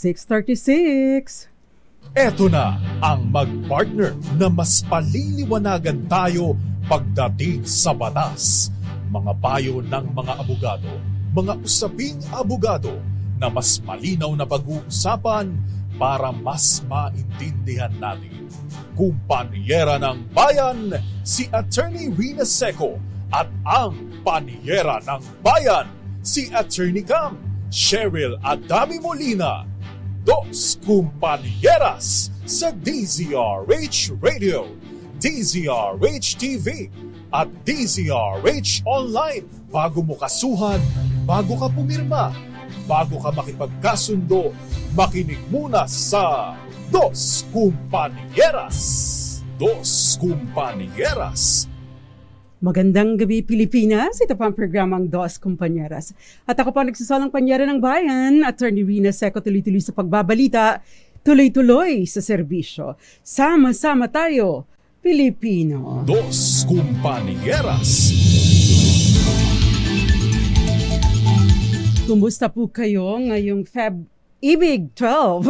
6:36. Eto na ang mag-partner na mas paliliwanagan tayo pagdating sa batas. Mga payo ng mga abogado, mga usaping abogado na mas malinaw na pag-uusapan para mas maintindihan natin. Kumpanyera ng Bayan, si Attorney Rina Seco at ang Panyera ng Bayan, si Attorney Cam Cheryl Adami Molina. Dos Kumpanieras sa DZRH Radio, DZRH TV at DZRH Online. Bago mo kasuhan, bago ka pumirma, bago ka makipagkasundo, makinig muna sa Dos Kumpanieras. Dos Kumpanieras. Magandang gabi, Pilipinas. Ito pa ang programang Dos Kumpanieras. At ako pa nagsasalang panyera ng bayan, Attorney Rina Seco, tuloy-tuloy sa pagbabalita, tuloy-tuloy sa serbisyo. Sama-sama tayo, Pilipino. Dos Kumpanieras. Kumusta po kayo ngayong Feb-Ibig 12?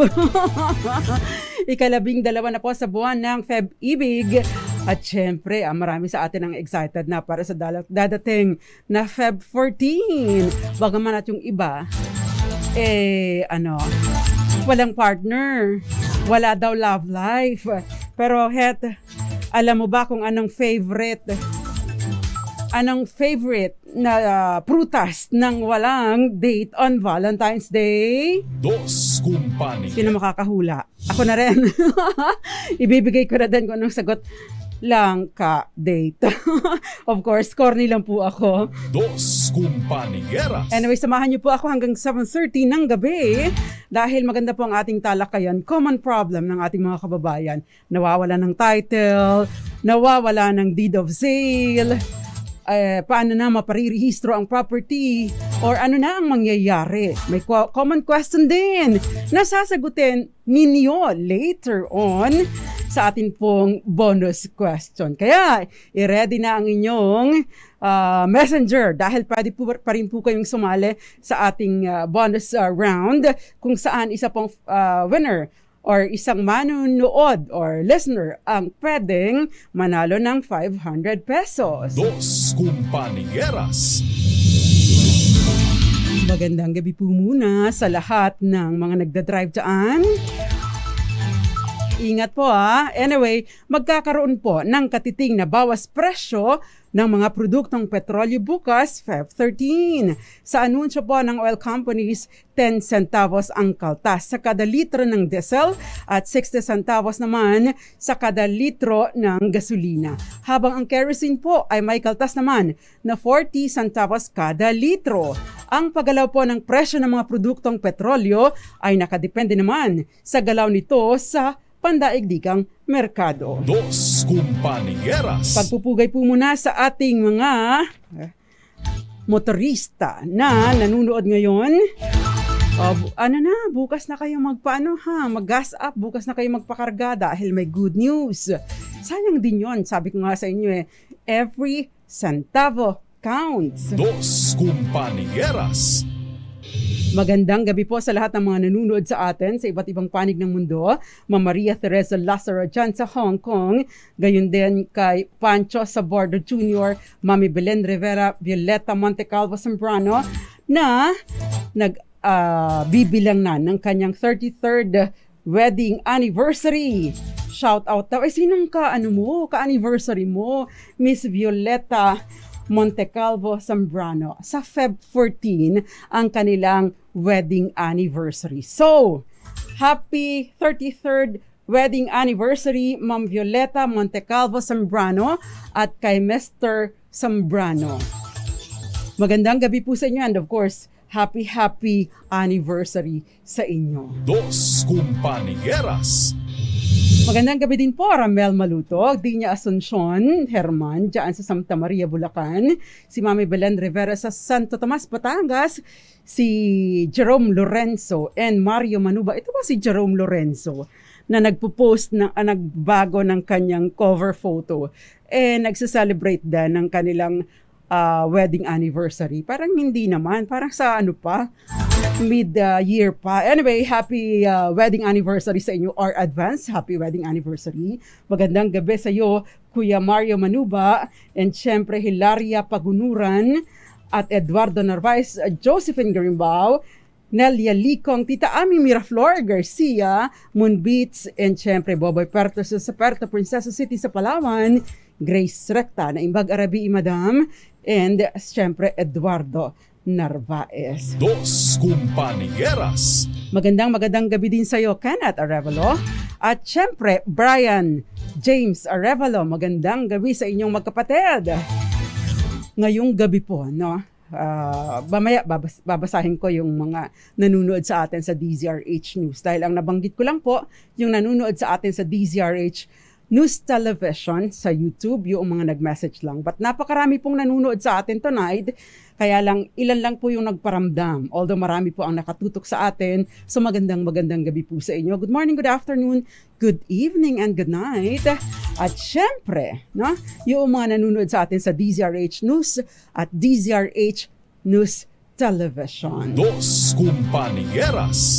Ika-12 na po sa buwan ng Feb-Ibig. At syempre, marami sa atin ang excited na para sa dadating na Feb 14. Bagaman at yung iba, walang partner. Wala daw love life. Pero alam mo ba kung anong favorite na prutas ng walang date on Valentine's Day? Dos Kumpanieras. Sino makakahula? Ako na rin. Ibibigay ko na din kung anong sagot. Langka date. Of course, corny lang po ako. Dos Kumpanieras. Anyway, samahan niyo po ako hanggang 7:30 ng gabi dahil maganda po ang ating talakayan. Common problem ng ating mga kababayan. Nawawala ng title, nawawala ng deed of sale, paano na maparirehistro ang property, or ano na ang mangyayari. May common question din na sasagutin ninyo later on sa atin pong bonus question. Kaya, i-ready na ang inyong messenger dahil pwede po pa rin po kayong sumali sa ating bonus round kung saan isa pong winner or isang manunood or listener ang pwedeng manalo ng 500 pesos. Dos Kumpanieras. Magandang gabi po muna sa lahat ng mga nagdadrive dyan. Ingat po Anyway, magkakaroon po ng katiting na bawas presyo ng mga produktong petrolyo bukas, Feb 13. Sa anunsyo po ng oil companies, 10 centavos ang kaltas sa kada litro ng diesel at 60 centavos naman sa kada litro ng gasolina. Habang ang kerosene po ay may kaltas naman na 40 centavos kada litro. Ang paggalaw po ng presyo ng mga produktong petrolyo ay nakadepende naman sa galaw nito sa pandaigdigang merkado. Dos Kumpanieras. Pagpupugay po muna sa ating mga motorista na nanonood ngayon. Bukas na kayo mag-gas up, bukas na kayo magpakarga dahil may good news. Sayang din yon, sabi ko nga sa inyo every centavo counts. Dos Kumpanieras. Magandang gabi po sa lahat ng mga nanonood sa atin sa iba't ibang panig ng mundo. Ma'am Maria Teresa Lazaro dyan sa Hong Kong. Gayon din kay Pancho Sabordo Jr., Mami Belen Rivera, Violeta Montecalvo Zambrano na bibilang na ng kanyang 33rd wedding anniversary. Shout out daw. Sinong ka-anniversary mo? Miss Violeta Montecalvo Zambrano. Sa Feb 14 ang kanilang wedding anniversary. So, happy 33rd wedding anniversary, Ma'am Violeta Montecalvo Zambrano at kay Mr. Zambrano. Magandang gabi po sa inyo and of course, happy anniversary sa inyo. Dos Kumpanieras. Magandang gabi din po, Ramel Malutog, Dinya Asuncion Herman, dyan sa Santa Maria, Bulacan. Si Mami Belen Rivera sa Santo Tomas, Batangas. Si Jerome Lorenzo and Mario Manuba. Ito ba si Jerome Lorenzo na nagpo-post na nagbago ng kanyang cover photo? Nagsa-celebrate din ng kanilang wedding anniversary. Parang hindi naman. Parang sa mid-year pa. Anyway, happy wedding anniversary sa inyo or advance. Happy wedding anniversary. Magandang gabi sa iyo, Kuya Mario Manuba, and syempre Hilaria Pagunuran at Eduardo Narvaez, Josephine Garimbao, Nelia Licong, Tita Ami Miraflor Garcia, Moonbeats, and syempre Boboy Pertos sa Puerto Princesa City sa Palawan, Grace Recta na Imbag Arabi Madam, and syempre Eduardo Narvaez. Dos Compañeras. Magandang gabi din sa iyo, Kenneth Arevalo. At syempre, Brian James Arevalo. Magandang gabi sa inyong magkapatid. Ngayong gabi po, no? Mamaya babasahin ko yung mga nanunood sa atin sa DZRH News. Dahil ang nabanggit ko lang po, yung nanunood sa atin sa DZRH News Television sa YouTube, yung mga nag-message lang. But napakarami pong nanunood sa atin tonight. Kaya lang, ilan lang po yung nagparamdam. Although marami po ang nakatutok sa atin. So magandang gabi po sa inyo. Good morning, good afternoon, good evening, and good night. At syempre, no, yung mga nanonood sa atin sa DZRH News at DZRH News Television. Dos Compañeras.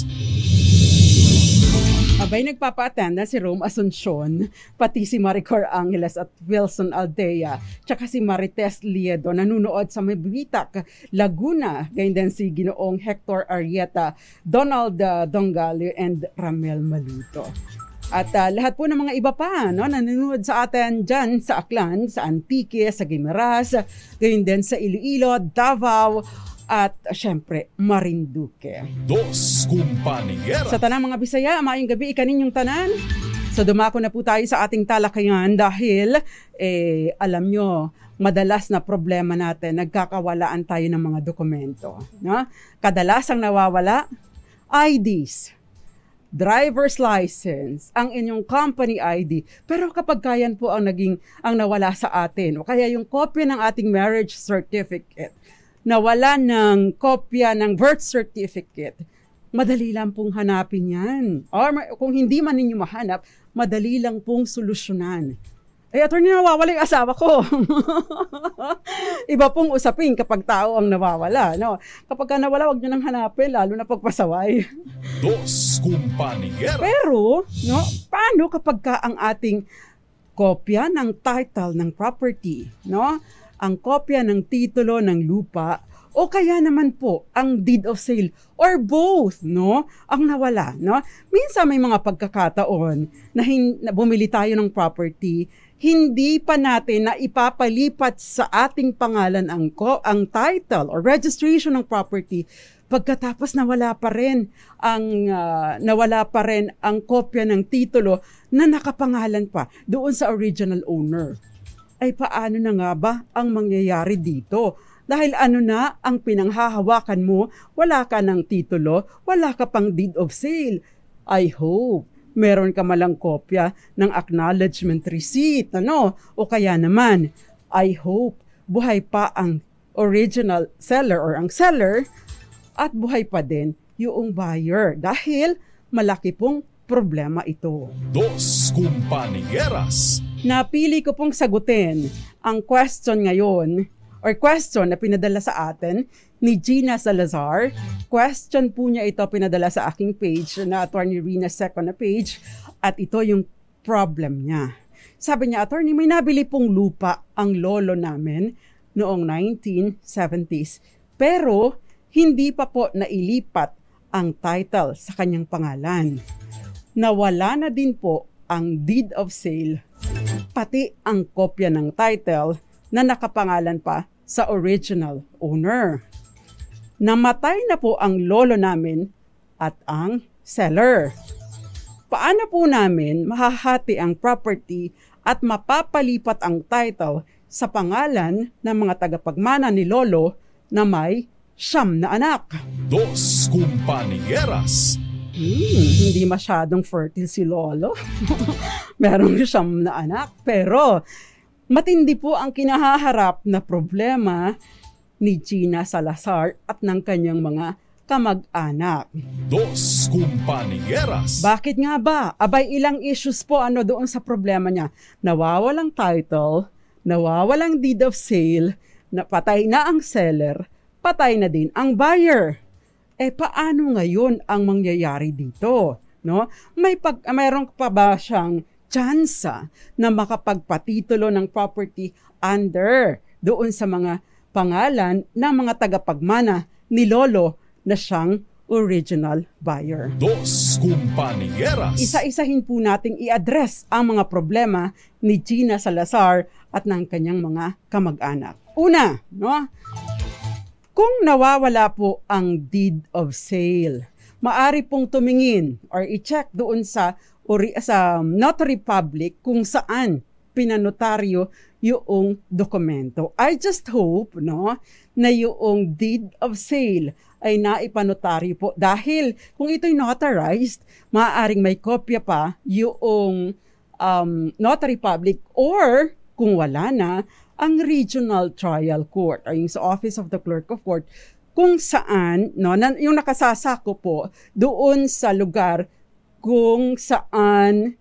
Abay, nagpapa-attend si Rome Asuncion, pati si Maricor Angeles at Wilson Aldea, tsaka si Marites Liedo, nanunood sa Mabibitak, Laguna, ganyan din si Ginoong Hector Arieta, Donald Dongalio, and Ramel Maluto. At lahat po ng mga iba pa, no, nanonood sa atin dyan sa Aklan, sa Antique, sa Guimaras, ganyan din sa Iloilo, Davao, at syempre Marinduque. Dos Compañeras. Sa tanang mga Bisaya, maayong gabi ikaninyong tanan. So dumako na po tayo sa ating talakayan dahil alam nyo, madalas na problema natin, nagkakawalaan tayo ng mga dokumento. No? Kadalasang nawawala, IDs, driver's license, ang inyong company ID. Pero kapag kayan po ang nawala sa atin, o kaya yung kopya ng ating marriage certificate, nawala ng kopya ng birth certificate, madali lang pong hanapin yan. Or kung hindi man ninyo mahanap, madali lang pong solusyonan. Attorney, nawawala yung asawa ko. Iba pong usapin kapag tao ang nawawala. No? Kapag nawala, huwag nyo nang hanapin, lalo na pagpasaway. Dos Compañeras. Pero, no, paano kapag ang ating kopya ng title ng property, no? Ang kopya ng titulo ng lupa, o kaya naman po ang deed of sale, or both, no? Ang nawala, no? Minsan may mga pagkakataon na bumili tayo ng property, hindi pa natin na ipapalipat sa ating pangalan ang title or registration ng property. Pagkatapos nawala pa rin ang kopya ng titulo na nakapangalan pa doon sa original owner. Ay paano na nga ba ang mangyayari dito? Dahil ano na ang pinanghahawakan mo, wala ka ng titulo, wala ka pang deed of sale. I hope meron ka malang kopya ng acknowledgement receipt, ano? O kaya naman, I hope buhay pa ang original seller or ang seller at buhay pa din yung buyer dahil malaki pong problema ito. Dos Compañeras. Napili ko pong sagutin ang question ngayon or question na pinadala sa atin ni Gina Salazar. Question po niya ito pinadala sa aking page na Attorney Rina second na page at ito yung problem niya. Sabi niya, Attorney, may nabili pong lupa ang lolo namin noong 1970s pero hindi pa po nailipat ang title sa kanyang pangalan. Nawala na din po ang deed of sale, pati ang kopya ng title na nakapangalan pa sa original owner. Namatay na po ang lolo namin at ang seller. Paano po namin mahahati ang property at mapapalipat ang title sa pangalan ng mga tagapagmana ni lolo na may 9 na anak? Dos Compañeras. Hindi masyadong fertile si lolo. Merong 9 na anak. Pero matindi po ang kinahaharap na problema ni Gina Salazar at ng kanyang mga kamag-anak. Dos Compañeras. Bakit nga ba? Abay, ilang issues po doon sa problema niya. Nawawalang title, nawawalang deed of sale, napatay na ang seller, patay na din ang buyer. Paano ngayon ang mangyayari dito? No? Mayroon pa ba siyang tsansa na makapagpatitulo ng property under doon sa mga pangalan ng mga tagapagmana ni Lolo na siyang original buyer? Dos Compañeras. Isa-isahin po nating i-address ang mga problema ni Gina Salazar at ng kanyang mga kamag-anak. Una, no? Kung nawawala po ang deed of sale, maari pong tumingin or i-check doon sa notary public kung saan pinanotaryo yung dokumento. I just hope, no, na yung deed of sale ay naipanotaryo po dahil kung ito'y notarized, maaaring may kopya pa yung notary public or kung wala na, ang regional trial court or yung sa Office of the Clerk of Court kung saan, no, yung nakasasako po doon sa lugar kung saan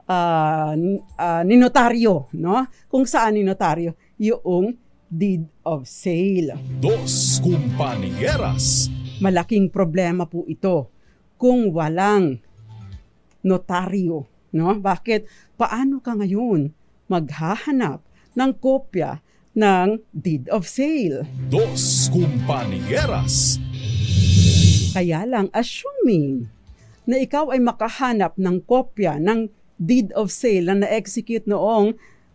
ninotaryo, no? Kung saan ninotaryo yung deed of sale. Dos Compañeras. Malaking problema po ito kung walang notaryo, no? Bakit? Paano ka ngayon maghahanap ng kopya ng deed of sale? Dos Compañeras. Kaya lang, assuming na ikaw ay makahanap ng kopya ng deed of sale na na-execute noong,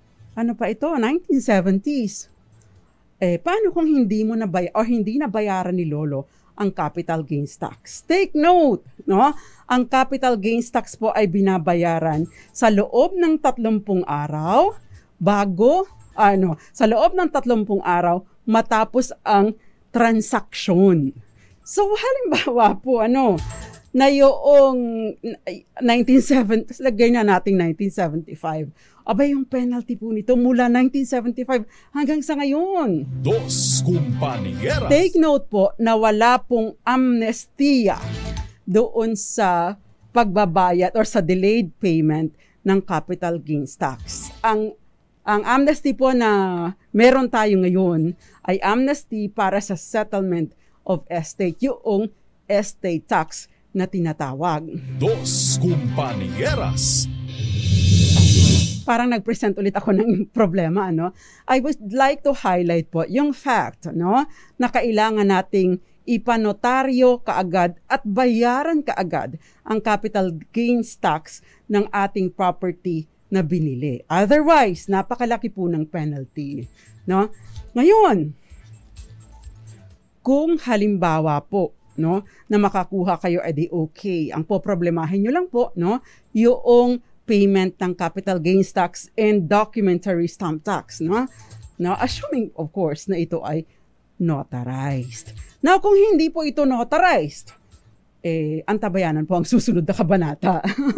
1970s. Paano kung hindi mo hindi nabayaran ni Lolo ang capital gains tax? Take note, no? Ang capital gains tax po ay binabayaran sa loob ng 30 araw sa loob ng 30 araw matapos ang transaksyon. So halimbawa po na yung 1970, lagay na natin 1975. Yung penalty po nito mula 1975 hanggang sa ngayon. Dos Compañeras. Take note po na wala pong amnestia doon sa pagbabayad or sa delayed payment ng capital gains tax. Ang amnesty po na meron tayo ngayon ay amnesty para sa settlement of estate, yung estate tax na tinatawag. Dos Compañeras. Parang nag-present ulit ako ng problema, I would like to highlight po yung fact, na kailangan nating ipanotaryo kaagad at bayaran kaagad ang capital gains tax ng ating property na binili. Otherwise, napakalaki po ng penalty, Ngayon, kung halimbawa po, na makakuha kayo, edi okay. Ang poproblemahin nyo lang po, yung payment ng capital gains tax and documentary stamp tax, assuming, of course, na ito ay notarized. Now, kung hindi po ito notarized, antabayanan po ang susunod na kabanata.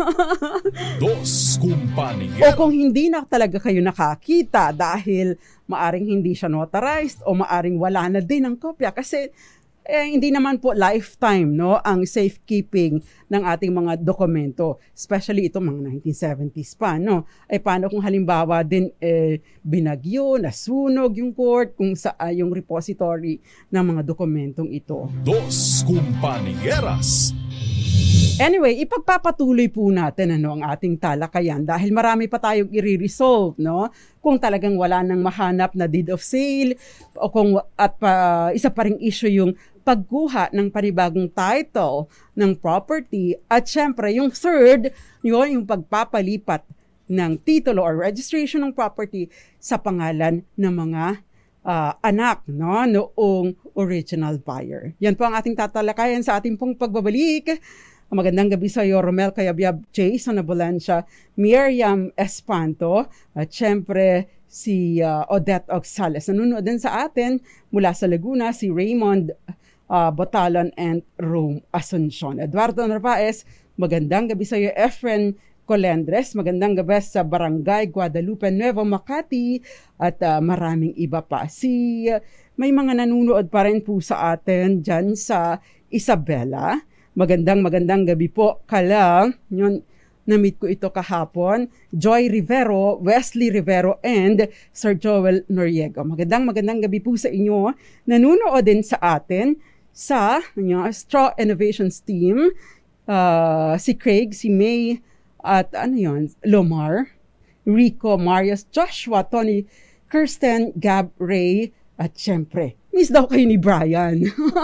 Dos O Compañeras. kung hindi na talaga kayo nakakita dahil maaring hindi siya notarized o maaring wala na din ang kopya kasi hindi naman po lifetime ang safekeeping ng ating mga dokumento, especially ito mga 1970s pa, paano kung halimbawa din binagyo, nasunog yung court, kung yung repository ng mga dokumentong ito. Dos Compañeras. Anyway, ipagpapatuloy po natin ang ating talakayan dahil marami pa tayong i-resolve, kung talagang wala nang mahanap na deed of sale o isa pa ring issue yung pagkuha ng panibagong title ng property at syempre yung third, yung pagpapalipat ng titulo or registration ng property sa pangalan ng mga anak noong original buyer. Yan po ang ating tatalakayan sa ating pong pagbabalik. Magandang gabi sa iyo, Romel Cayabyab, Jason Abulancia, Miriam Espanto, at syempre si Odette Oxales. Nanonood din sa atin mula sa Laguna, si Raymond Botalon and Rome Asuncion. Eduardo Narvaez, magandang gabi sa iyo. Efren Colendres, magandang gabi sa Barangay Guadalupe, Nuevo Makati, at maraming iba pa. May mga nanonood pa rin po sa atin dyan sa Isabela. Magandang gabi po kala, na-meet ko ito kahapon, Joy Rivero, Wesley Rivero, and Sir Joel Noriego. Magandang gabi po sa inyo. Nanunood din sa atin sa Straw Innovations Team, si Craig, si May, at Lomar, Rico, Marius, Joshua, Tony, Kirsten, Gab, Ray, at syempre, miss daw kayo ni Brian.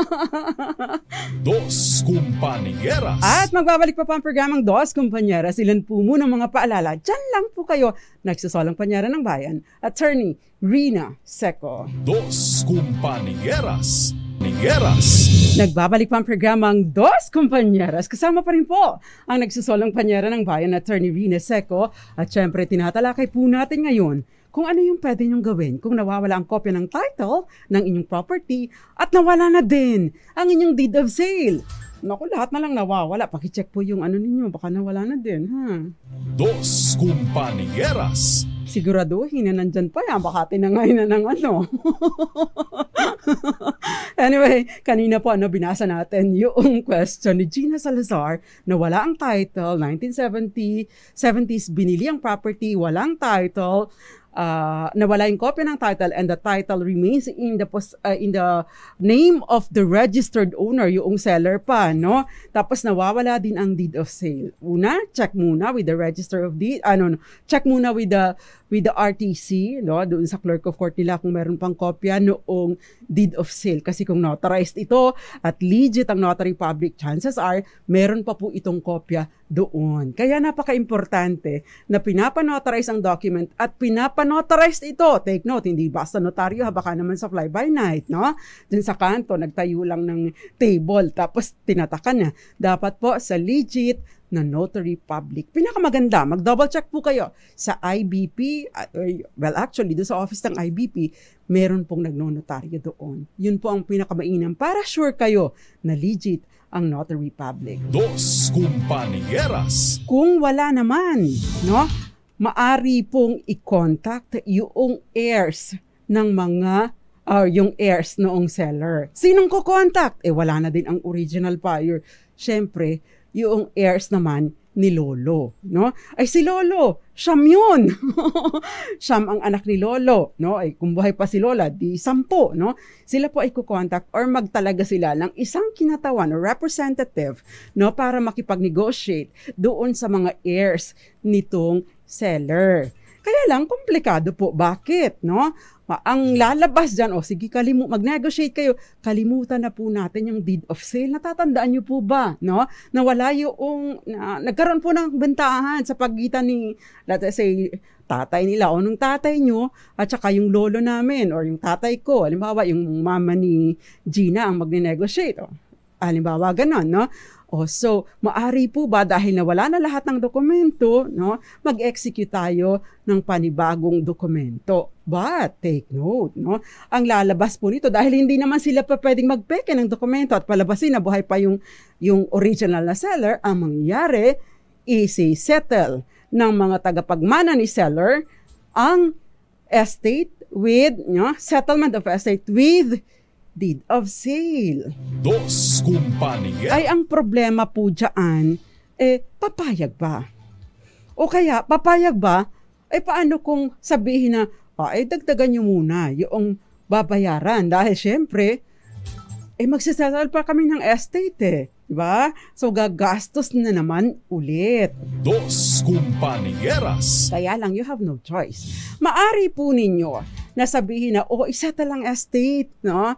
Dos Compañeras. At magbabalik pa ang programang Dos Compañeras. Ilan po muna mga paalala. Diyan lang po kayo, nagsasolang panyera ng bayan, Attorney Rina Seco. Dos Compañeras. Nagbabalik pa ang programang Dos Compañeras. Kasama pa rin po ang nagsasolang panyera ng bayan, Attorney Rina Seco. At syempre, tinatalakay po natin ngayon kung ano yung pwede nyong gawin kung nawawala ang kopya ng title ng inyong property at nawala na din ang inyong deed of sale. Naku, lahat na lang nawawala. Pakicheck po yung ninyo, baka nawala na din. Dos Compañeras. Siguraduhin na nandyan pa yan, baka tinangay na ng Anyway, kanina po binasa natin yung question ni Gina Salazar na wala ang title, 1970s, binili ang property, walang title, nawala yung copy ng title and the title remains in the name of the registered owner, yung seller pa, no? Tapos nawawala din ang deed of sale. Una, check muna with the register of deed, check muna with the RTC, no? Doon sa clerk of court nila kung meron pang kopya noong deed of sale. Kasi kung notarized ito at legit ang notary public, chances are meron pa po itong kopya doon. Kaya napaka-importante na pinapanotarize ang document at pinapanotarize ito. Take note, hindi basta notaryo, baka naman sa fly-by-night, no? Dun sa kanto, nagtayo lang ng table, tapos tinatakan niya. Dapat po sa legit na notary public. Pinakamaganda, mag-double check po kayo sa IBP, well actually, doon sa office ng IBP, meron pong nagnonotaryo doon. Yun po ang pinakamainam para sure kayo na legit ang notary public. Dos Compañeras. Kung wala naman, no, maari pong i-contact yung heirs ng yung heirs noong seller. Sinong ko-contact? Wala na din ang original buyer. Siyempre, yung heirs naman ni Lolo, no? Ay si Lolo, siyam yun. Siyam ang anak ni Lolo, no? Ay kung buhay pa si Lola, di 10, no? Sila po ay kukontak or magtalaga sila ng isang kinatawan o representative, no? Para makipag-negotiate doon sa mga heirs nitong seller. Kaya lang, komplikado po. Bakit, no? Ang lalabas dyan, sige, mag-negotiate kayo, kalimutan na po natin yung deed of sale. Natatandaan nyo po ba, no? Nawala yung, nagkaroon po ng bentahan sa pagitan ni, let's say, tatay nila o nung tatay nyo at saka yung lolo namin or yung tatay ko. Halimbawa, yung mama ni Gina ang mag-negotiate. Halimbawa, ganon, no? So, maari po ba dahil nawala na lahat ng dokumento, no, mag-execute tayo ng panibagong dokumento. But, take note, no, ang lalabas po nito dahil hindi naman sila pa pwedeng magpeke ng dokumento at palabasin na buhay pa yung original na seller, ang mangyayari, isi-settle ng mga tagapagmana ni seller ang estate with, settlement of estate with deed of sale. Dos Compañeras. Ay, ang problema po dyan, papayag ba? O kaya, papayag ba? Paano kung sabihin na, dagdagan nyo muna yung babayaran? Dahil syempre, magsisettle pa kami ng estate, diba? So, gagastos na naman ulit. Dos Compañeras. Kaya lang, you have no choice. Maari po ninyo na sabihin na, isettle lang estate, no?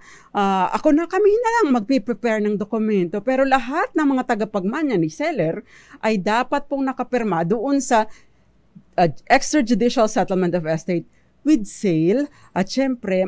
Kami na lang magpiprepare ng dokumento. Pero lahat ng mga tagapagmana ni seller ay dapat pong nakapirma doon sa extrajudicial settlement of estate with sale. At syempre,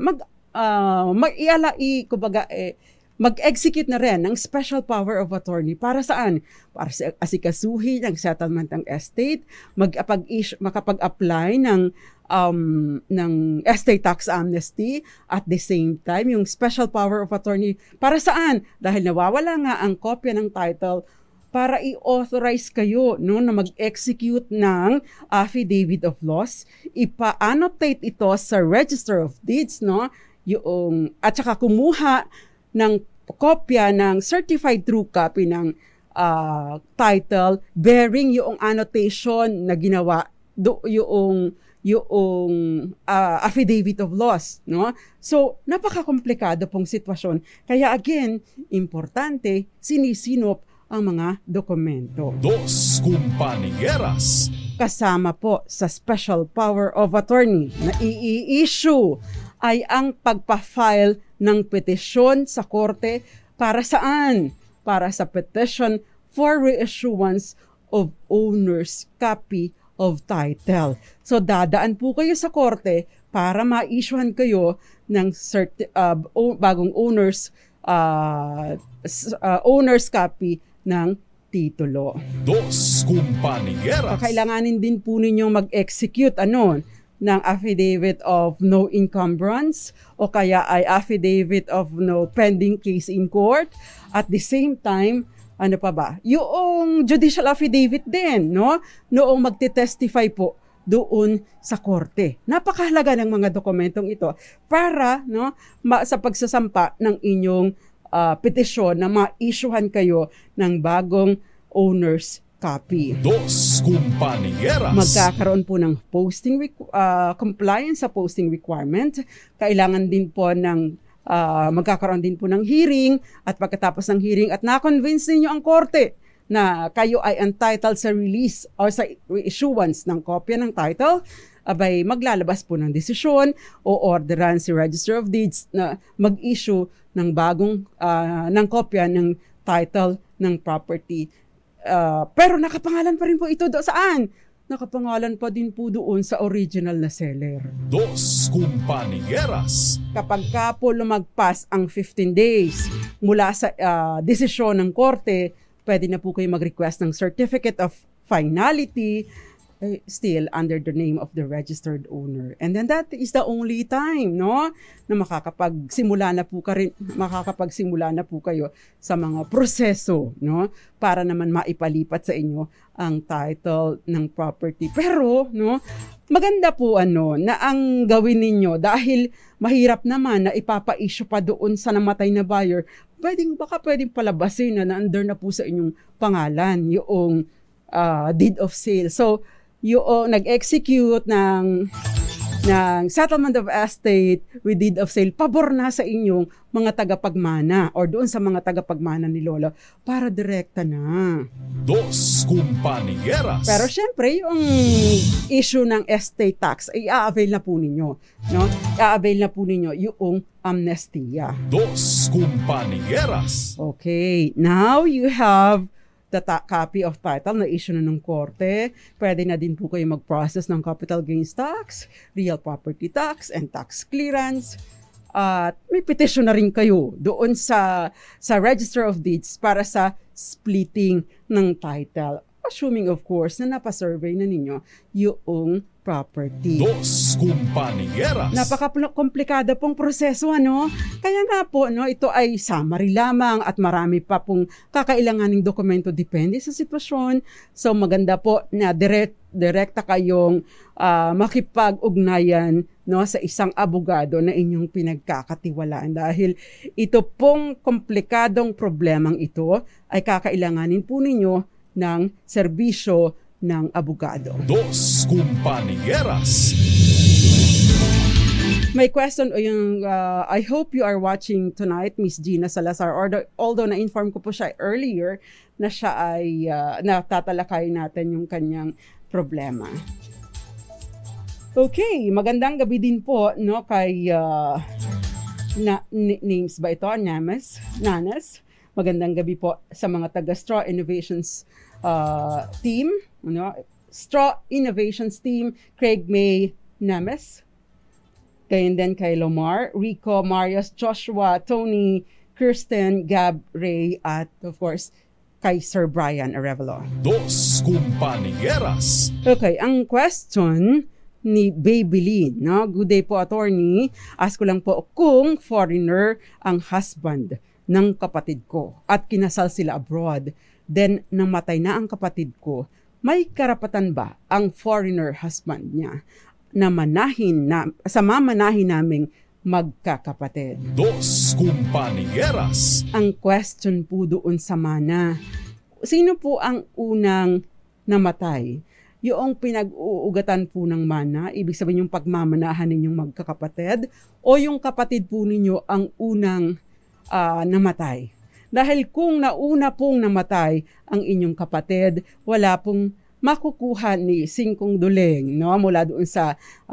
mag-execute na rin ng special power of attorney. Para saan? Para sa asikasuhin ng settlement ng estate, makapag-apply ng estate tax amnesty at the same time, yung special power of attorney. Para saan? Dahil nawawala nga ang kopya ng title para i-authorize kayo, no, na mag-execute ng affidavit of loss, ipa-annotate ito sa Register of Deeds, no, at saka kumuha ng kopya ng certified true copy ng bearing yung annotation na ginawa, yung affidavit of loss, no? So, napaka-komplikado pong sitwasyon. Kaya again, importante, sinisinop ang mga dokumento. Dos Compañeras. Kasama po sa special power of attorney na i-issue ay ang pagpa-file ng petisyon sa korte para saan? Para sa petition for reissuance of owner's copy of title. So dadaan po kayo sa korte para ma-issuehan kayo ng bagong owner's copy ng titulo. Dos Compañeras. Kakailanganin din po ninyong mag-execute ng affidavit of no encumbrance o kaya ay affidavit of no pending case in court. At the same time, ano pa ba? Yung judicial affidavit din, no? Noong magte-testify po doon sa korte. Napakahalaga ng mga dokumentong ito para sa pagsasampa ng inyong petisyon na ma-issuehan kayo ng bagong owner's copy. Dos Compañeras. Magkakaroon po ng compliance sa posting requirement. Kailangan din po ng magkakaroon din po ng hearing at pagkatapos ng hearing at na-convince ninyo ang korte na kayo ay entitled sa release or sa reissuance ng kopya ng title, abay maglalabas po ng desisyon o orderan si Register of Deeds na mag-issue ng bagong ng kopya ng title ng property. Pero nakapangalan pa rin po ito saan? Nakapangalan pa din po doon sa original na seller. Dos Compañeras. Kapag ka po lumagpas ang 15 days mula sa desisyon ng korte, pwede na po kayo mag-request ng certificate of finality still under the name of the registered owner. And then that is the only time, na makakapagsimula na po kayo sa mga proseso, para naman maipalipat sa inyo ang title ng property. Pero, maganda po na ang gawin ninyo dahil mahirap naman na ipapa-issue pa doon sa namatay na buyer, baka pwedeng palabasin na under na po sa inyong pangalan yung deed of sale. So, yung nag-execute ng settlement of estate with deed of sale, pabor na sa inyong mga tagapagmana or doon sa mga tagapagmana ni Lola para direkta na. Dos Compañeras. Pero syempre, yung issue ng estate tax ay i-avail na po ninyo. I-avail na po ninyo yung amnestia. Dos Compañeras. Okay, now you have the copy of title na issue na ng korte. Pwede na din po kayo mag-process ng capital gains tax, real property tax, and tax clearance. At may petition na rin kayo doon sa Register of Deeds para sa splitting ng title. Assuming of course na napasurvey na ninyo yung property. Dos Compañeras. Napaka-komplikado pong proseso, Kaya nga po, ito ay summary lamang at marami pa pong kakailanganing dokumento depende sa sitwasyon. So maganda po na direkta kayong makipag-ugnayan sa isang abogado na inyong pinagkakatiwalaan dahil ito pong komplikadong problemang ito ay kakailanganin po ninyo ng serbisyo ng abogado. Dos Compañeras. May question I hope you are watching tonight, Miss Gina Salazar. Although na-inform ko po siya earlier na siya ay natatalakay natin yung kanyang problema. Okay, magandang gabi din po kay names ba ito? Nanas. Magandang gabi po sa mga taga Straw Innovations team, Straw Innovations team, Craig May Nemes, kayo din kay Lomar, Rico, Marius, Joshua, Tony, Kirsten, Gab, Ray, at of course, kay Sir Brian Arevalo. Dos Compañeras. Okay, ang question ni Babylin, Good day po, attorney. Ask ko lang po kung foreigner ang husband ng kapatid ko at kinasal sila abroad, then namatay na ang kapatid ko, may karapatan ba ang foreigner husband niya na mamanahin naming magkakapatid? Dos Compañeras. Ang question po doon sa mana, sino po ang unang namatay? yung pinag-uugatan po ng mana, ibig sabihin yung pagmamanahan ninyong magkakapatid, o yung kapatid po ninyo ang unang namatay. Dahil kung nauna pong namatay ang inyong kapatid, wala pong makukuha ni singkong duleng, no, mula doon sa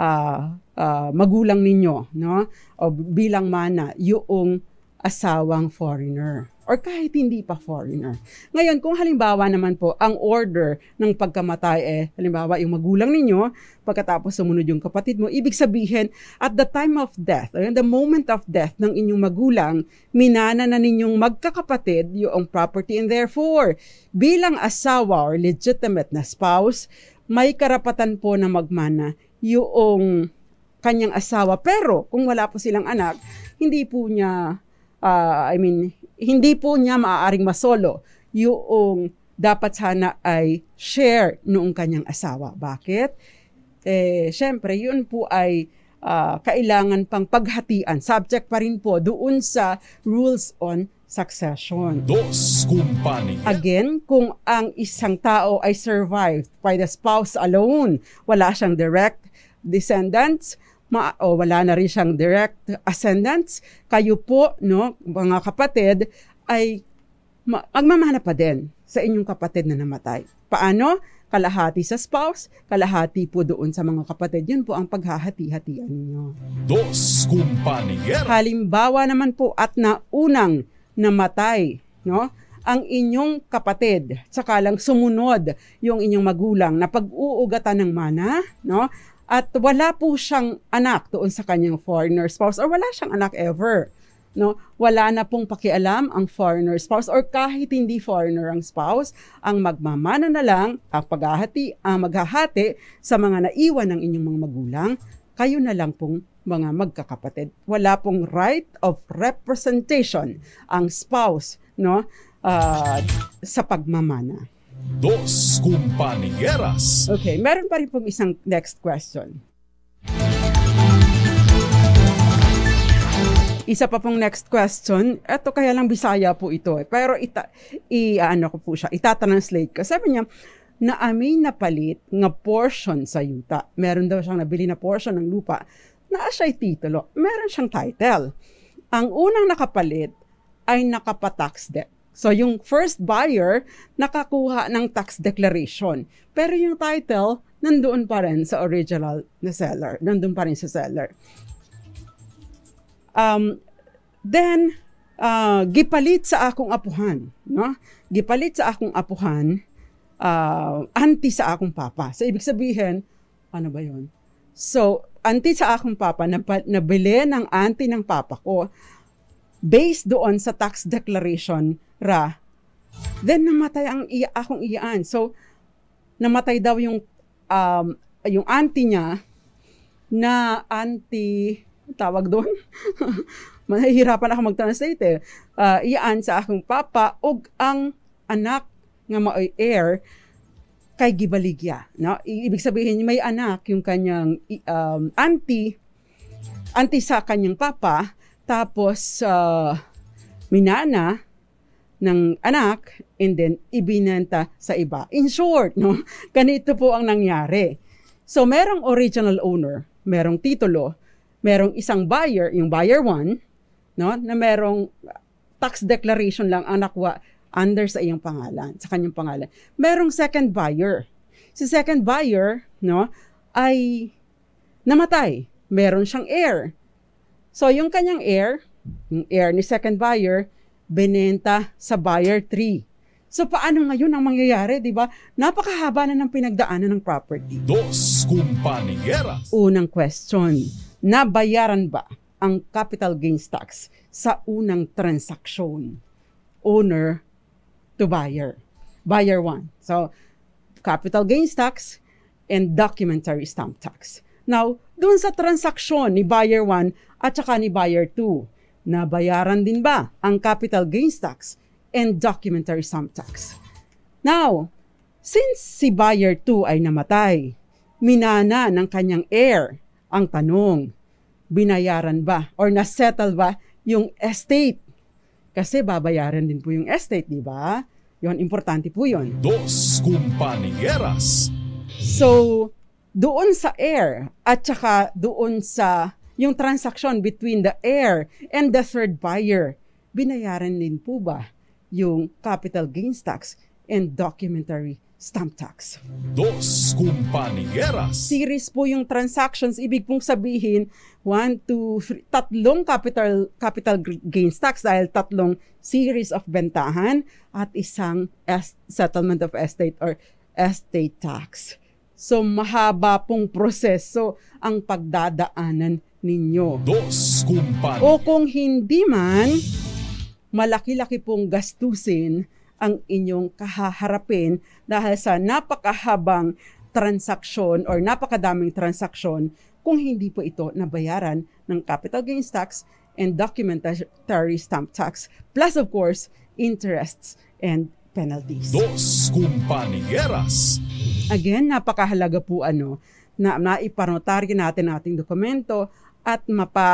magulang ninyo, no, o bilang mana yung asawang foreigner or kahit hindi pa foreigner. Ngayon, kung halimbawa naman po ang order ng pagkamatay halimbawa yung magulang ninyo, pagkatapos sumunod yung kapatid mo, ibig sabihin at the time of death, the moment of death ng inyong magulang, minana na ninyong magkakapatid yung property, and therefore bilang asawa or legitimate na spouse, may karapatan po na magmana yung kanyang asawa. Pero kung wala po silang anak, hindi po niya hindi po niya maaaring masolo yung dapat sana ay share noong kanyang asawa. Bakit? Syempre, yun po ay kailangan pang paghatian. Subject pa rin po doon sa rules on succession. Dos Kumpanya. Again, kung ang isang tao ay survived by the spouse alone, wala siyang direct descendants, o wala na rin siyang direct ascendants, kayo po, no, mga kapatid, ay magmamana pa din sa inyong kapatid na namatay. Paano? Kalahati sa spouse, kalahati po doon sa mga kapatid. Yun po ang paghahati-hatian ninyo. Dos Kumpanya. Halimbawa naman po at naunang namatay, no, ang inyong kapatid, saka lang sumunod yung inyong magulang na pag-uugatan ng mana, no, at wala po siyang anak doon sa kanyang foreigner spouse or wala siyang anak ever. No? Wala na pong pakialam ang foreigner spouse or kahit hindi foreigner ang spouse, ang magmamana na lang, ang maghahati sa mga naiwan ng inyong mga magulang, kayo na lang pong mga magkakapatid. Wala pong right of representation ang spouse, no, sa pagmamana. Dos Kumpanieras. Okay, meron pa rin pong isang next question. Isa pa pong next question. Ito kaya lang Bisaya po ito. Pero ko po siya, itatranslate ko. Sabi niya, na amin na palit nga portion sa yuta. Meron daw siyang nabili na portion ng lupa na siya'y titulo. Meron siyang title. Ang unang nakapalit ay nakapa-tax debt. So, yung first buyer, nakakuha ng tax declaration. Pero yung title, nandoon pa rin sa original na seller. Nandoon pa rin sa seller. Then, gipalit sa akong apuhan. No? Gipalit sa akong apuhan, auntie sa akong papa. So, ibig sabihin, ano ba yun? So, auntie sa akong papa, nabili ng auntie ng papa ko, based doon sa tax declaration then namatay ang akong iyaan. So, namatay daw yung auntie niya na auntie, tawag doon, mahihirapan ako mag-translate iyaan sa akong papa ug ang anak nga maoy heir kay gibaligya. No? Ibig sabihin, may anak yung kanyang auntie sa kanyang papa, tapos minana ng anak, and then ibinenta sa iba. In short, no, ganito po ang nangyari. So, merong original owner, merong titulo, merong isang buyer, yung buyer 1, no, na merong tax declaration lang ang nakuha under sa iyong pangalan, sa kanyang pangalan. Merong second buyer. Si second buyer, no, ay namatay. Meron siyang heir. So, yung kanyang heir, yung heir ni second buyer, binenta sa buyer 3. So, paano ngayon ang mangyayari, di ba? Napakahaba na ng pinagdaanan ng property. Dos Kumpanieras. Unang question, nabayaran ba ang capital gains tax sa unang transaksyon? Owner to buyer. Buyer 1. So, capital gains tax and documentary stamp tax. Now, dun sa transaksyon ni buyer 1 at saka ni buyer 2, nabayaran din ba ang capital gains tax and documentary stamp tax? Now, since si buyer 2 ay namatay, minana ng kanyang heir, ang tanong, binayaran ba or nasettle ba yung estate? Kasi babayaran din po yung estate, di ba? Yun, importante po yun. Dos Kumpanieras. So, doon sa heir at saka doon sa yung transaction between the heir and the third buyer, binayaran din po ba yung capital gains tax and documentary stamp tax? Dos Compañeras. Series po yung transactions, ibig pong sabihin 1, 2, 3, tatlong capital gains tax dahil tatlong series of bentahan at isang settlement of estate or estate tax. So mahaba pong proseso ang pagdadaanan ninyo. Dos Compañeras. O kung hindi man, malaki-laki pong gastusin ang inyong kahaharapin dahil sa napakahabang transaksyon or napakadaming transaksyon kung hindi po ito nabayaran ng capital gains tax and documentary stamp tax plus of course interests and penalties. Dos Compañeras. Again, napakahalaga po na naipanotaryo natin ating dokumento at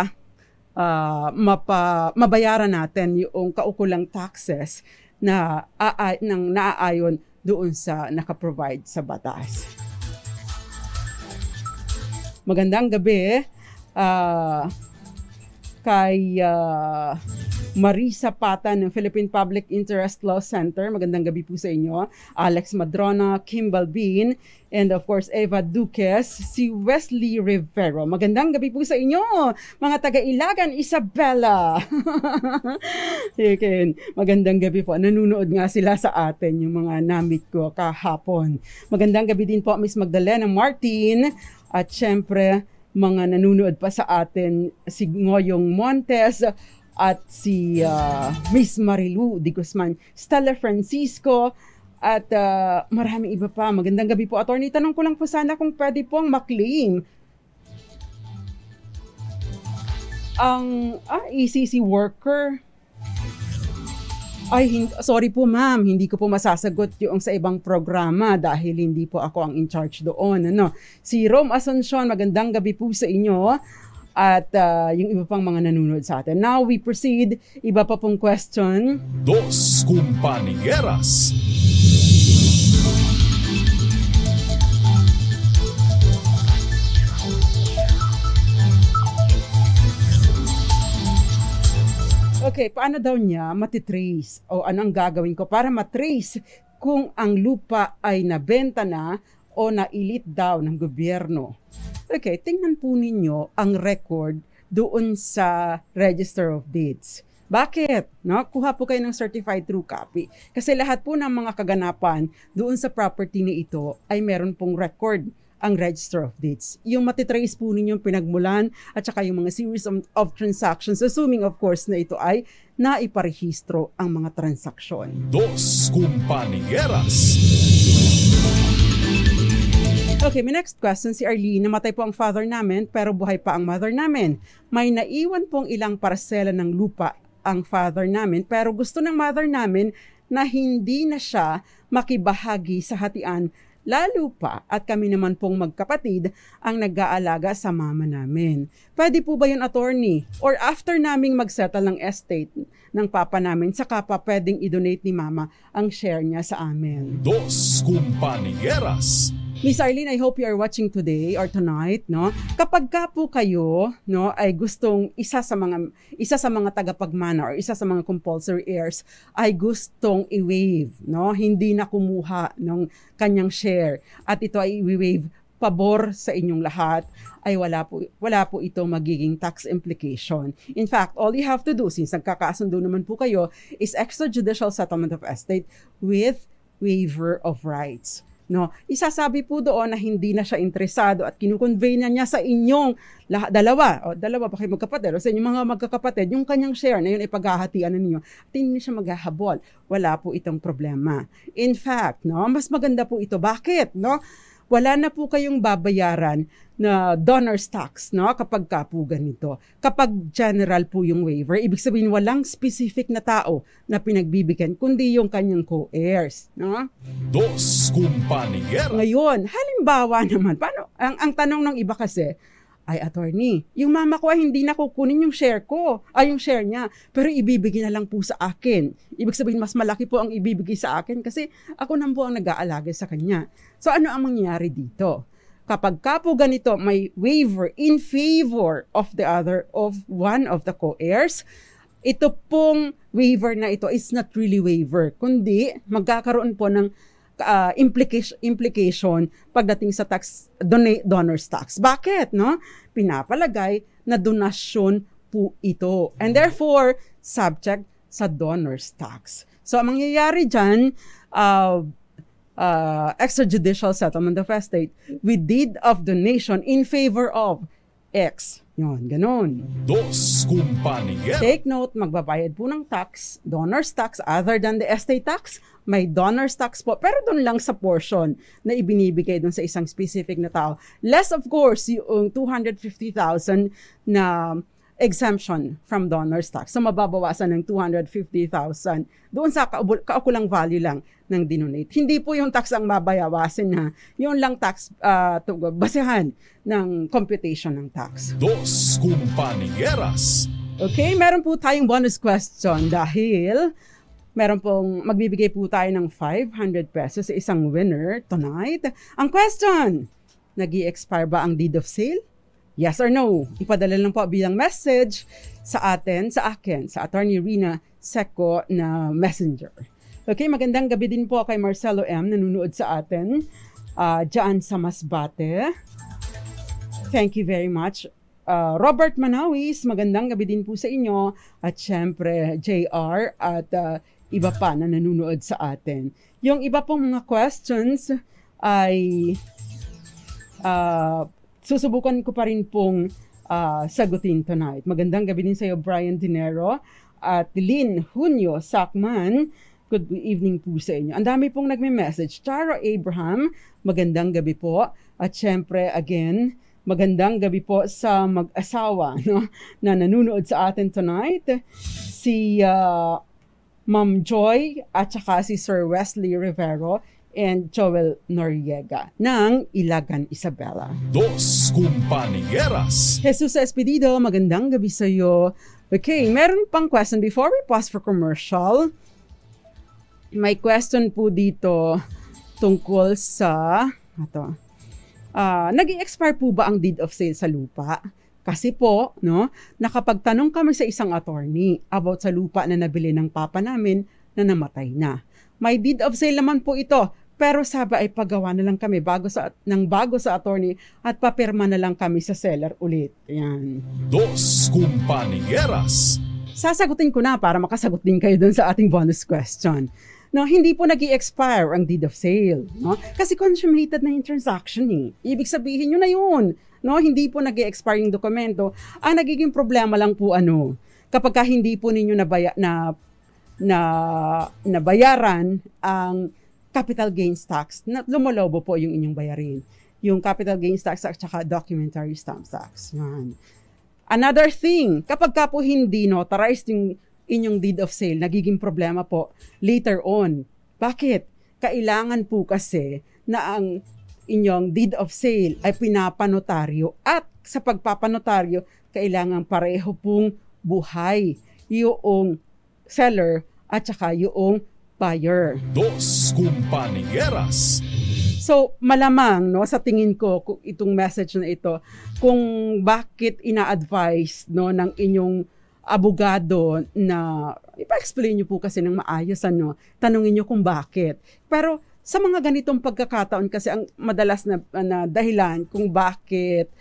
mabayaran natin yung kaukulang taxes na naaayon doon sa nakaprovide sa batas. Magandang gabi kay Marisa Pata ng Philippine Public Interest Law Center. Magandang gabi po sa inyo. Alex Madrona, Kimball Bean, and of course Eva Duques, si Wesley Rivero. Magandang gabi po sa inyo, mga taga-Ilagan, Isabela. Magandang gabi po. Nanunood nga sila sa atin, yung mga namit ko kahapon. Magandang gabi din po Miss Magdalena Martin at syempre mga nanunood pa sa atin si Ngoyong Montes at si Miss Marilu Di Guzman, Stella Francisco, at maraming iba pa. Magandang gabi po, attorney. Tanong ko lang po sana kung pwede pong maklaim ang ECC worker. Sorry po ma'am, hindi ko po masasagot yung sa ibang programa dahil hindi po ako ang in charge doon. Si Rome Asuncion, magandang gabi po sa inyo. At yung iba pang mga nanonood sa atin. Now we proceed. Iba pa pong question. Dos Compañeras. Okay, paano daw niya matitrace? O anong gagawin ko para matrace kung ang lupa ay nabenta na o nailit daw ng gobyerno? Okay, tingnan po ninyo ang record doon sa Register of Deeds. Bakit? Kuha po kayo ng certified true copy. Kasi lahat po ng mga kaganapan doon sa property na ito ay meron pong record ang Register of Deeds. Yung matitrace po ninyo pinagmulan at saka yung mga series of transactions, assuming of course na ito ay naiparehistro ang mga transaksyon. Dos Compañeras. Okay, my next question, si Arlene. Namatay po ang father namin pero buhay pa ang mother namin. May naiwan pong ilang parsela ng lupa ang father namin pero gusto ng mother namin na hindi na siya makibahagi sa hatian, lalo pa at kami naman pong magkapatid ang nag-aalaga sa mama namin. Pwede po ba yun, attorney? Or after naming magsettle ng estate ng papa namin, saka pa pwedeng i-donate ni mama ang share niya sa amin? Dos Compañeras. Miss Arlene, I hope you are watching today or tonight, Kapag ka po kayo, ay gustong isa sa mga tagapagmana or isa sa mga compulsory heirs ay gustong i-waive, Hindi na kumuha ng kanyang share at ito ay i-waive pabor sa inyong lahat, ay wala po ito magiging tax implication. In fact, all you have to do, since nagkakasundo naman po kayo, is extrajudicial settlement of estate with waiver of rights. Isasabi po doon na hindi na siya interesado at kinukonvey na niya sa inyong dalawa pa kayo magkapatid o sa inyong mga magkakapatid, yung kanyang share na yun ay paghahatian na ninyo at hindi siya maghahabol. Wala po itong problema. In fact, mas maganda po ito. Bakit? Wala na po kayong babayaran na donor's tax, kapag ka po ganito. Kapag general po yung waiver, ibig sabihin walang specific na tao na pinagbibigyan, kundi yung kanyang co-heirs, Dos Compañeras. Ngayon, halimbawa naman, paano, ang tanong ng iba kasi, Ay, attorney, yung mama ko ay hindi na kukunin yung share ko, ay yung share niya, pero ibibigay na lang po sa akin. Ibig sabihin, mas malaki po ang ibibigay sa akin kasi ako na po ang nag-aalaga sa kanya. So ano ang mangyayari dito? Kapag ka po ganito, may waiver in favor of one of the co-heirs, ito pong waiver na ito is not really waiver, kundi magkakaroon po ng implication pagdating sa donor's tax. Bakit? No? Pinapalagay na donasyon po ito. And therefore, subject sa donor's tax. So, ang mangyayari dyan, extrajudicial settlement of estate with deed of donation in favor of X. Yun, ganun. Dos Compañeros. Take note, magbabayad po ng tax, donor's tax, other than the estate tax, may donor's tax po, pero doon lang sa portion na ibinibigay doon sa isang specific na tao. Less, of course, yung 250,000 na exemption from donor's tax. So, mababawasan ng 250,000 doon sa kaukulang value lang ng dinonate. Hindi po yung tax ang mabayawasin na yun lang tax basehan ng computation ng tax. Dos Compañeras. Okay, meron po tayong bonus question dahil meron pong magbibigay po tayo ng 500 pesos sa isang winner tonight. Ang question, nag-i-expire ba ang deed of sale? Yes or no? Ipadala lang po bilang message sa akin, sa Attorney Rina Seco na messenger. Okay, magandang gabi din po kay Marcelo M. Nanunood sa atin dyan sa Masbate. Thank you very much. Robert Manawis, magandang gabi din po sa inyo. At syempre, JR at iba pa na nanunood sa atin. Yung iba pong mga questions ay susubukan ko pa rin pong sagutin tonight. Magandang gabi din sa iyo, Brian Dinero at Lynn Junio Sakman. Good evening po sa inyo. Ang dami pong nagme-message. Charo Abraham, magandang gabi po. At syempre, again, magandang gabi po sa mag-asawa na nanunood sa atin tonight. Si Ma'am Joy at saka si Sir Wesley Rivero and Joel Noriega ng Ilagan, Isabela. Dos Compañeras. Jesus Espedido, magandang gabi sa iyo. Okay, meron pang question before we pause for commercial. May question po dito tungkol sa nag-i-expire po ba ang deed of sale sa lupa? Kasi po, nakapagtanong kami sa isang attorney about sa lupa na nabili ng papa namin na namatay na. May deed of sale naman po ito, pero sabi ay paggawa na lang kami bago sa attorney at papirma na lang kami sa seller ulit. Ayan. Dos Compañeras. Sasagutin ko na para makasagot din kayo dun sa ating bonus question. No, hindi po nag-i-expire ang deed of sale, Kasi consummated na yung transaction eh. Ibig sabihin yun na yun, Hindi po nag-i-expire yung dokumento. Ang nagiging problema lang po kapag ka hindi po ninyo nabayaran ang capital gains tax, lumolobo po yung inyong bayarin. Yung capital gains tax at saka documentary stamp tax. Yan. Another thing, kapag ka po hindi notarized yung inyong deed of sale, nagiging problema po later on. Bakit? Kailangan po kasi na ang inyong deed of sale ay pinapanotaryo at sa pagpapanotaryo, kailangan pareho pong buhay yung seller at saka yung buyer. Dos Compañeras. So, malamang, sa tingin ko, itong message na ito, kung bakit ina-advise, ng inyong abogado na ipa-explain nyo po kasi ng maayos, tanungin nyo kung bakit. Pero, sa mga ganitong pagkakataon kasi ang madalas na dahilan kung bakit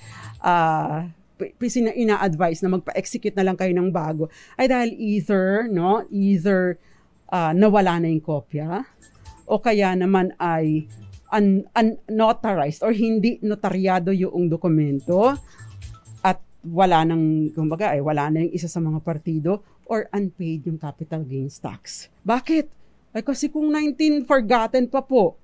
ina-advise na magpa-execute na lang kayo ng bago ay dahil either nawala na yung kopya o kaya naman ay unnotarized or hindi notaryado yung dokumento at wala na yung isa sa mga partido or unpaid yung capital gains tax. Bakit? Ay kasi kung 19 forgotten pa po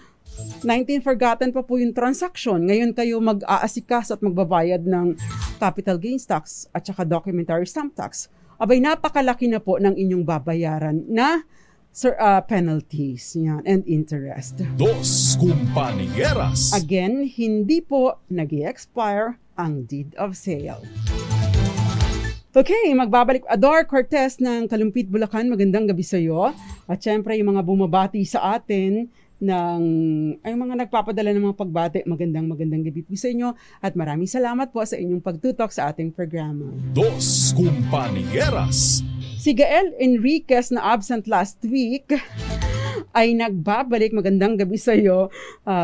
yung transaction, ngayon kayo mag-aasikas at magbabayad ng capital gains tax at saka documentary stamp tax, abay napakalaki na po ng inyong babayaran na penalties and interest. Dos Compañeras. Again, hindi po nag-i-expire ang deed of sale. Okay, magbabalik. Ador Cortez ng Kalumpit, Bulacan, magandang gabi sa iyo. At syempre, yung mga bumabati sa atin ay mga nagpapadala ng mga pagbati, magandang gabi po sa inyo. At maraming salamat po sa inyong pagtutok sa ating programa. Dos Compañeras. Si Gael Enriquez na absent last week ay nagbabalik. Magandang gabi sa iyo,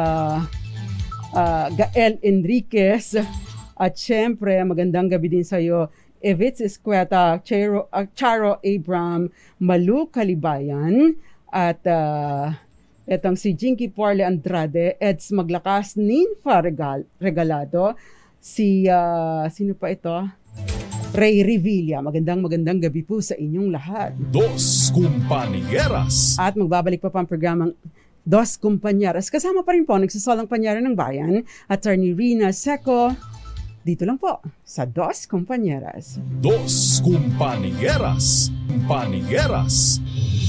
Gael Enriquez. At syempre, magandang gabi din sa iyo, Evitz Escueta, Charo Abram, Malu Kalibayan, at etong si Jinky Porle Andrade, Eds Maglakas, Ninfa Regalado, sino pa ito? Ray Revilla. Magandang gabi po sa inyong lahat. Dos Compañeras. At magbabalik pa ang programang Dos Compañeras. Kasama pa rin po nagsasalang panyara ng bayan, Attorney Rina Seco. Dito lang po sa Dos Compañeras. Dos Compañeras. Compañeras.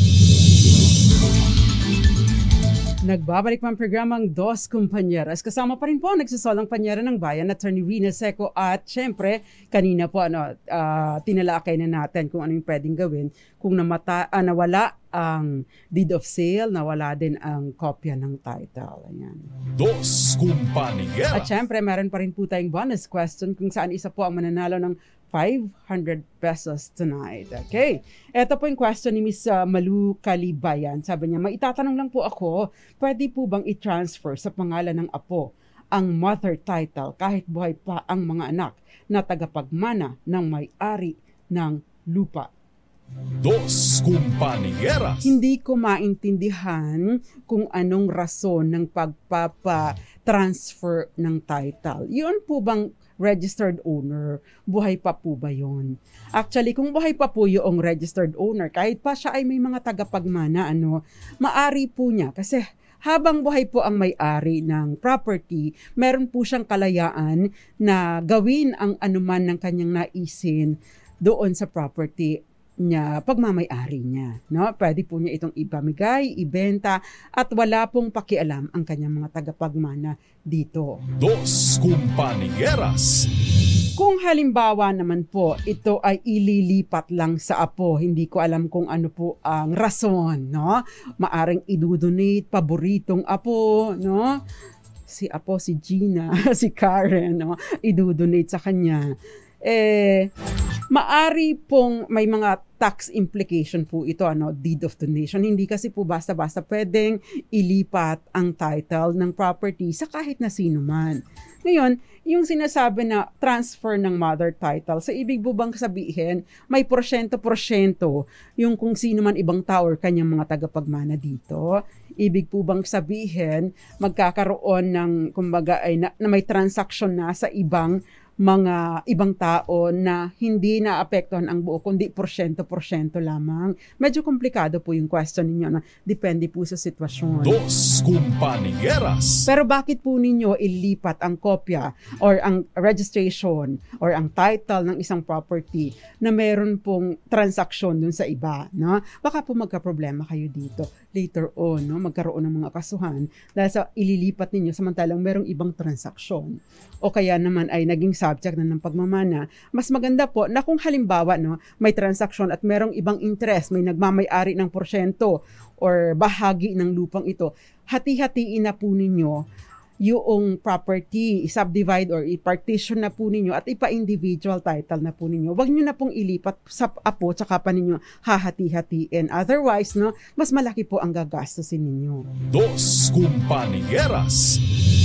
Nagbabalik pa ang programang Dos Compañeras. Kasama pa rin po nagsasalang panyara ng bayan, Attorney Rina Seco. At syempre, kanina po tinalakay na natin kung ano yung pwedeng gawin kung nawala ang deed of sale, nawala din ang kopya ng title. Ayan. Dos Compañeras. At syempre, meron pa rin po tayong bonus question kung saan isa po ang mananalo ng 500 pesos tonight. Okay. Ito po yung question ni Miss Malu Kalibayan. Sabi niya, maitatanong lang po ako, pwede po bang i-transfer sa pangalan ng apo ang mother title kahit buhay pa ang mga anak na tagapagmana ng may-ari ng lupa? Dos Compañeras. Hindi ko maintindihan kung anong rason ng pagpapa-transfer ng title. Yun po bang registered owner? Buhay pa po ba yun? Actually, kung buhay pa po yung registered owner, kahit pa siya ay may mga tagapagmana, maari po niya. Kasi habang buhay po ang may-ari ng property, meron po siyang kalayaan na gawin ang anuman ng kanyang naisin doon sa property niya, pagmamay-ari niya. No? Pwede po niya itong ipamigay, ibenta, at wala pong pakialam ang kanyang mga tagapagmana dito. Dos Compañeras. Kung halimbawa naman po, ito ay ililipat lang sa apo, hindi ko alam kung ano po ang rason, no? Maaring idudonate, paboritong apo, no? Si Gina, si Karen, no? Idudonate sa kanya. Maari pong may mga tax implication po ito, deed of donation. Hindi kasi po basta-basta pwedeng ilipat ang title ng property sa kahit na sino man. Ngayon, yung sinasabi na transfer ng mother title, sa ibig po bang sabihin, may porsyento-porsyento yung kung sino man ibang tao or kanyang mga tagapagmana dito? Ibig po bang sabihin, magkakaroon ng, kumbaga, na may transaction na sa ibang tao na hindi naapektuhan ang buo, kundi porsyento-porsyento lamang. Medyo komplikado po yung question ninyo, depende po sa sitwasyon. Dos Compañeras. Pero bakit po ninyo ilipat ang kopya or ang registration or ang title ng isang property na meron pong transaksyon dun sa iba? No? Baka po magka-problema kayo dito later on, magkaroon ng mga kasuhan dahil sa ililipat ninyo samantalang merong ibang transaksyon. O kaya naman ay naging subject na ng pagmamana. Mas maganda po na kung halimbawa may transaksyon at merong ibang interest, may nagmamay-ari ng porsyento or bahagi ng lupang ito, hati-hatiin na po ninyo yung property, i-subdivide or i-partition na po ninyo at ipa-individual title na po ninyo. Huwag nyo na pong ilipat sa apo tsaka pa ninyo hahati-hatiin. Otherwise, mas malaki po ang gagastusin ninyo. Dos Compañeras.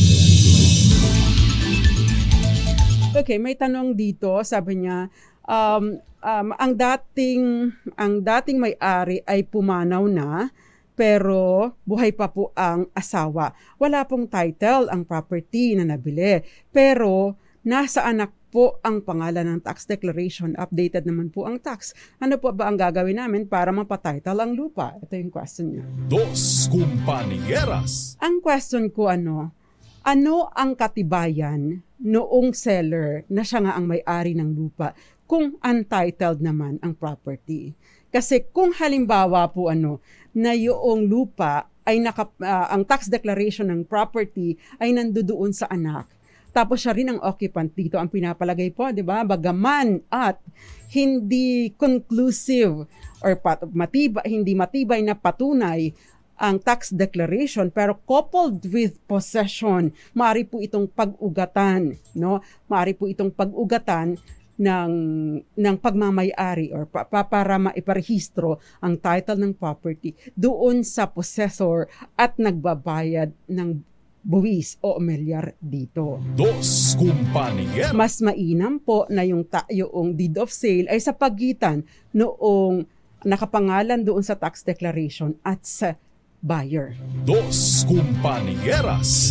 Okay, may tanong dito, sabi niya, ang dating may-ari ay pumanaw na, pero buhay pa po ang asawa. Wala pong title ang property na nabili, pero nasa anak po ang pangalan ng tax declaration. Updated naman po ang tax. Ano po ba ang gagawin namin para mapatitle ang lupa? Ito yung question niya. Dos Compañeras. Ang question ko ano ang katibayan noong seller na siya nga ang may-ari ng lupa kung untitled naman ang property? Kasi kung halimbawa po na yung lupa ay ang tax declaration ng property ay nandoon sa anak, Tapos siya rin ang occupant dito, ang pinapalagay po, di ba? Bagaman at hindi conclusive or hindi matibay na patunay ang tax declaration, pero coupled with possession, maaari po itong pag-ugatan, no? Maaari po itong pag-ugatan ng pagmamay-ari or para maiparehistro ang title ng property doon sa possessor at nagbabayad ng buwis o omelyar dito. Dos Compañeras. Mas mainam po na yung deed of sale ay sa pagitan noong nakapangalan doon sa tax declaration at sa buyer. Dos Compañeras.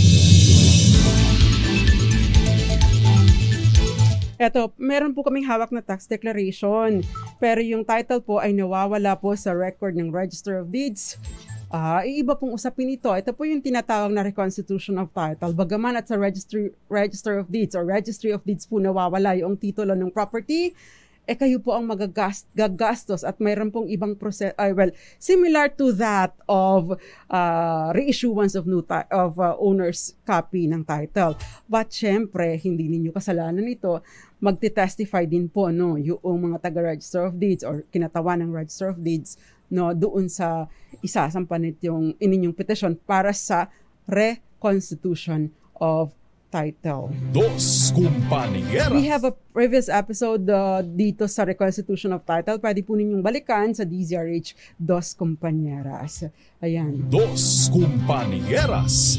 Eto, meron po kaming hawak na tax declaration, pero yung title po ay nawawala po sa record ng Register of Deeds. Iba pong usapin ito. Ito po yung tinatawag na reconstitution of title. Bagaman at sa Register of Deeds or Registry of Deeds po nawawala yung titulo ng property, kayo po ang gagastos at mayroon pong ibang process, similar to that of reissuance of owner's copy ng title. But syempre, hindi ninyo kasalanan ito. Magte-testify din po yung mga taga-Register of Deeds or kinatawan ng Register of Deeds doon sa isasampan yung ininyong petition para sa reconstitution of title. Dos Compañeras. We have a previous episode dito sa reconstitution of title. Pwede po ninyong balikan sa DZRH Dos Compañeras. Ayan. Dos Compañeras.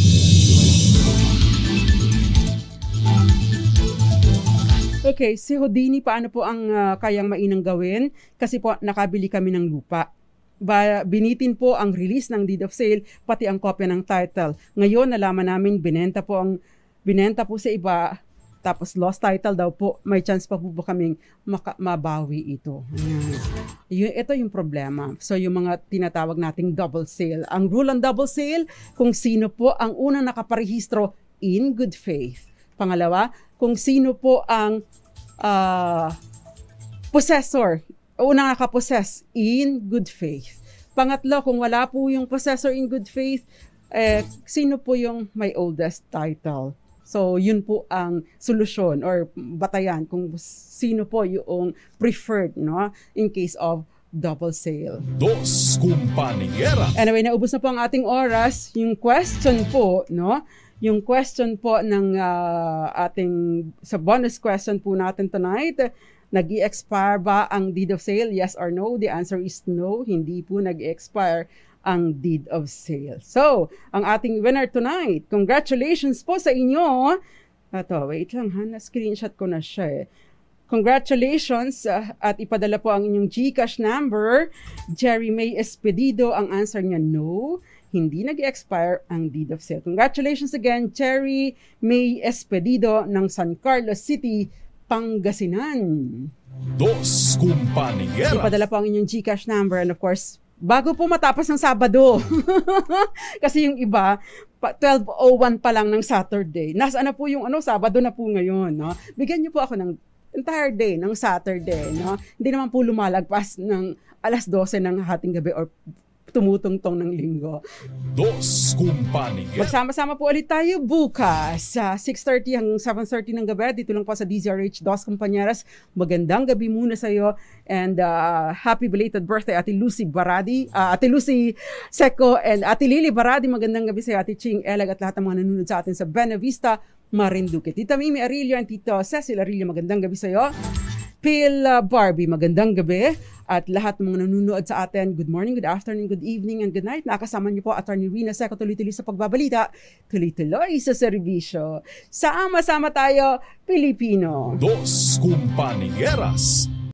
Okay, si Houdini, paano po ang kayang mainang gawin? Kasi po nakabili kami ng lupa. Binitin po ang release ng deed of sale, pati ang kopya ng title. Ngayon, nalaman namin, binenta po sa iba, tapos lost title daw po. May chance pa po kaming mabawi ito. Ayan. Ito yung problema. So, yung mga tinatawag nating double sale. Ang rule on double sale, kung sino po ang unang nakaparehistro in good faith. Pangalawa, kung sino po ang possessor, unang nakapossess in good faith. Pangatlo, kung wala po yung possessor in good faith, sino po yung may oldest title. So, yun po ang solusyon or batayan kung sino po yung preferred in case of double sale. Dos Compañeras. Anyway, naubos na po ang ating oras. Yung question po, yung question po ng sa bonus question po natin tonight, nag-i-expire ba ang deed of sale? Yes or no? The answer is no. Hindi po nag-i-expire ang deed of sale. So, ang ating winner tonight, congratulations po sa inyo. Wait lang na-screenshot ko na siya. Congratulations at ipadala po ang inyong GCash number. Jerry May Espedido, ang answer niya no. Hindi nag-expire ang deed of sale. Congratulations again, Jerry May Espedido ng San Carlos City, Pangasinan. Dos Compañeras. Ipadala po ang inyong GCash number and of course, bago po matapos ng Sabado. Kasi yung iba, 12:01 pa lang ng Saturday. Nasaan na po yung Sabado na po ngayon. Bigyan niyo po ako ng entire day ng Saturday. Hindi naman po lumalagpas ng 12:00 ng hating gabi or tumutungtong ng linggo. Dos Compañeras. Magsama-sama po ulit tayo bukas sa 6:30 hanggang 7:30 ng gabi. Dito lang po sa DZRH Dos Compañeras. Magandang gabi muna sa iyo and happy belated birthday Ate Lucy Baradi, Ate Lucy Seco and Ate Lily Baradi. Magandang gabi sa iyo Ate Ching Elag at lahat ng mga nanonood sa atin sa Buena Vista, Marinduque. Tita Mimi Arillo and Tito Cecil Arillo, magandang gabi sa iyo. Phil Barbie, magandang gabi. At lahat ng mga nanonood sa atin, good morning, good afternoon, good evening, and good night. Nakasama niyo po Attorney Rina Seco, tuloy-tuloy sa pagbabalita, tuloy-tuloy sa serbisyo. Sama-sama tayo, Pilipino. Dos Compañeras.